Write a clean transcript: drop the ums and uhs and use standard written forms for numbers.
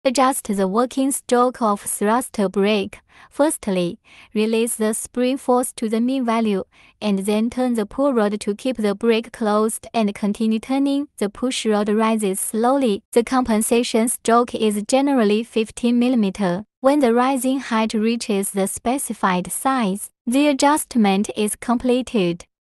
Adjust the working stroke of thruster brake. Firstly, release the spring force to the mean value, and then turn the pull rod to keep the brake closed and continue turning. The push rod rises slowly. The compensation stroke is generally 15 mm. When the rising height reaches the specified size, the adjustment is completed.